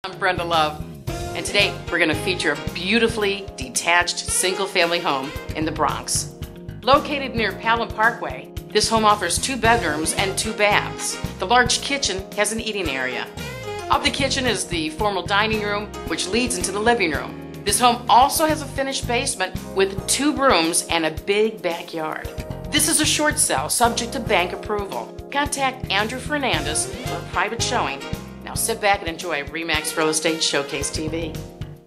I'm Brenda Love, and today we're going to feature a beautifully detached single-family home in the Bronx. Located near Palin Parkway, this home offers 2 bedrooms and 2 baths. The large kitchen has an eating area. Of the kitchen is the formal dining room, which leads into the living room. This home also has a finished basement with 2 rooms and a big backyard. This is a short sale subject to bank approval. Contact Andrew Fernandez for a private showing. Now sit back and enjoy RE/MAX Real Estate Showcase TV.